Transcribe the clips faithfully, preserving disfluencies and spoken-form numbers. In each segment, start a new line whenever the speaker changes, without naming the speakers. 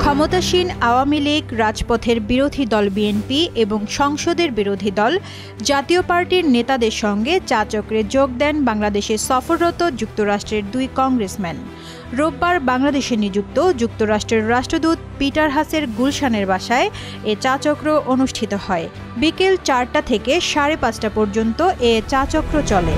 ক্ষমতাসীন আওয়ামী লীগ, রাজপথের বিরোধী দল বিএনপি এবং সংসদের বিরোধী দল জাতীয় পার্টির নেতাদের সঙ্গে চা চক্রে যোগ দেন বাংলাদেশে সফররত যুক্তরাষ্ট্রের দুই কংগ্রেসম্যান। রোববার বাংলাদেশে নিযুক্ত যুক্তরাষ্ট্রের রাষ্ট্রদূত পিটার হাসের গুলশানের বাসায় এ চাচক্র অনুষ্ঠিত হয়। বিকেল চারটা থেকে সাড়ে পাঁচটা পর্যন্ত এ চাচক্র চলে।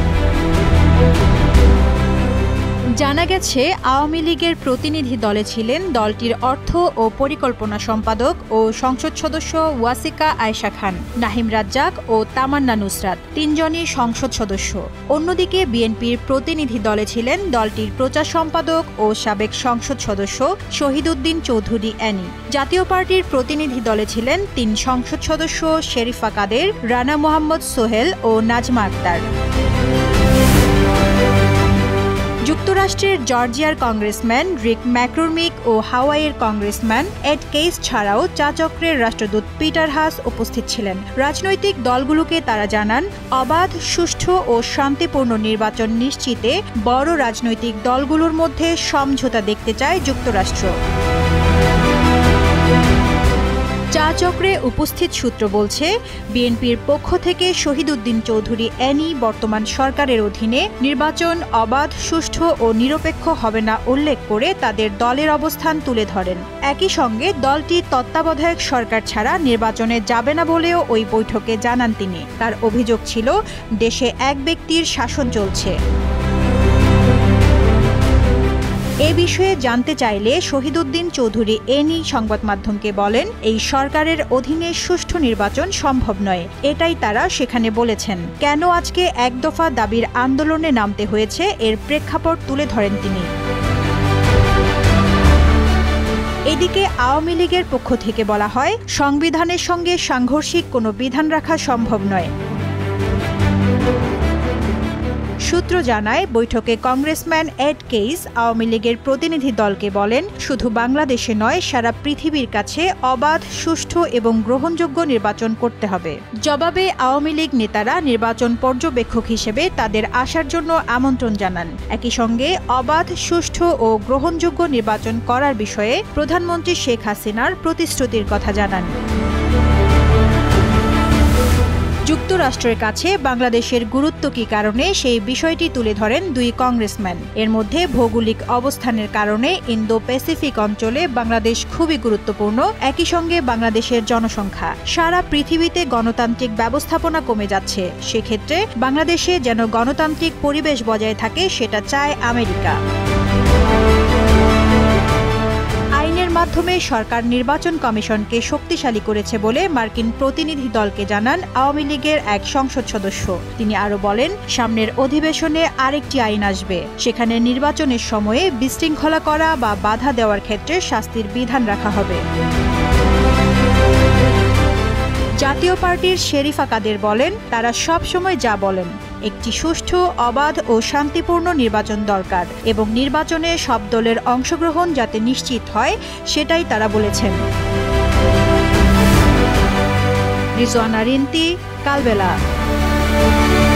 জানা গেছে, আওয়ামী লীগের প্রতিনিধি দলে ছিলেন দলটির অর্থ ও পরিকল্পনা সম্পাদক ও সংসদ সদস্য ওয়াসিকা আয়েশা খান, নাহিম রাজ্জাক ও তামান্না নুসরাত, তিনজনই সংসদ সদস্য। অন্যদিকে বিএনপির প্রতিনিধি দলে ছিলেন দলটির প্রচার সম্পাদক ও সাবেক সংসদ সদস্য শহীদউদ্দিন চৌধুরী অ্যানি। জাতীয় পার্টির প্রতিনিধি দলে ছিলেন তিন সংসদ সদস্য শেরিফা কাদের, রানা মোহাম্মদ সোহেল ও নাজমা আক্তার। যুক্তরাষ্ট্রের জর্জিয়ার কংগ্রেসম্যান রিক ম্যাককর্মিক ও হাওয়াইয়ের কংগ্রেসম্যান এড কেইস ছাড়াও চাচক্রের রাষ্ট্রদূত পিটার হাস উপস্থিত ছিলেন। রাজনৈতিক দলগুলোকে তারা জানান, অবাধ, সুষ্ঠু ও শান্তিপূর্ণ নির্বাচন নিশ্চিতে বড় রাজনৈতিক দলগুলোর মধ্যে সমঝোতা দেখতে চায় যুক্তরাষ্ট্র। চা চক্রে উপস্থিত সূত্র বলছে, বিএনপির পক্ষ থেকে শহীদউদ্দিন চৌধুরী অ্যানি বর্তমান সরকারের অধীনে নির্বাচন অবাধ, সুষ্ঠু ও নিরপেক্ষ হবে না উল্লেখ করে তাদের দলের অবস্থান তুলে ধরেন। একই সঙ্গে দলটি তত্ত্বাবধায়ক সরকার ছাড়া নির্বাচনে যাবে না বলেও ওই বৈঠকে জানান তিনি। তার অভিযোগ ছিল, দেশে এক ব্যক্তির শাসন চলছে। এ বিষয়ে জানতে চাইলে শহীদউদ্দিন চৌধুরী এনি সংবাদ মাধ্যমকে বলেন, এই সরকারের অধীনে সুষ্ঠু নির্বাচন সম্ভব নয়, এটাই তারা সেখানে বলেছেন। কেন আজকে এক দফা দাবির আন্দোলনে নামতে হয়েছে এর প্রেক্ষাপট তুলে ধরেন তিনি। এদিকে আওয়ামী লীগের পক্ষ থেকে বলা হয়, সংবিধানের সঙ্গে সাংঘর্ষিক কোনো বিধান রাখা সম্ভব নয়। সূত্র জানায়, বৈঠকে কংগ্রেসম্যান এড কেইস আওয়ামী লীগের প্রতিনিধি দলকে বলেন, শুধু বাংলাদেশে নয়, সারা পৃথিবীর কাছে অবাধ, সুষ্ঠু এবং গ্রহণযোগ্য নির্বাচন করতে হবে। জবাবে আওয়ামী লীগ নেতারা নির্বাচন পর্যবেক্ষক হিসেবে তাদের আসার জন্য আমন্ত্রণ জানান। একই সঙ্গে অবাধ, সুষ্ঠু ও গ্রহণযোগ্য নির্বাচন করার বিষয়ে প্রধানমন্ত্রী শেখ হাসিনার প্রতিশ্রুতির কথা জানান। যুক্তরাষ্ট্রের কাছে বাংলাদেশের গুরুত্ব কী কারণে সেই বিষয়টি তুলে ধরেন দুই কংগ্রেসম্যান। এর মধ্যে ভৌগোলিক অবস্থানের কারণে ইন্দো প্যাসিফিক অঞ্চলে বাংলাদেশ খুবই গুরুত্বপূর্ণ। একই সঙ্গে বাংলাদেশের জনসংখ্যা, সারা পৃথিবীতে গণতান্ত্রিক ব্যবস্থাপনা কমে যাচ্ছে। সেক্ষেত্রে বাংলাদেশে যেন গণতান্ত্রিক পরিবেশ বজায় থাকে, সেটা চায় আমেরিকা। মাধ্যমে সরকার নির্বাচন কমিশনকে শক্তিশালী করেছে বলে মার্কিন প্রতিনিধি দলকে জানান আওয়ামী লীগের এক সংসদ সদস্য। তিনি আরও বলেন, সামনের অধিবেশনে আরেকটি আইন আসবে, সেখানে নির্বাচনের সময়ে বিশৃঙ্খলা করা বা বাধা দেওয়ার ক্ষেত্রে শাস্তির বিধান রাখা হবে। জাতীয় পার্টির শেরিফা কাদের বলেন, তারা সব সময় যা বলেন, একটি সুষ্ঠু, অবাধ ও শান্তিপূর্ণ নির্বাচন দরকার এবং নির্বাচনে সব দলের অংশগ্রহণ যাতে নিশ্চিত হয়, সেটাই তারা বলেছেন। রিজওয়ানা রিন্তি, কালবেলা।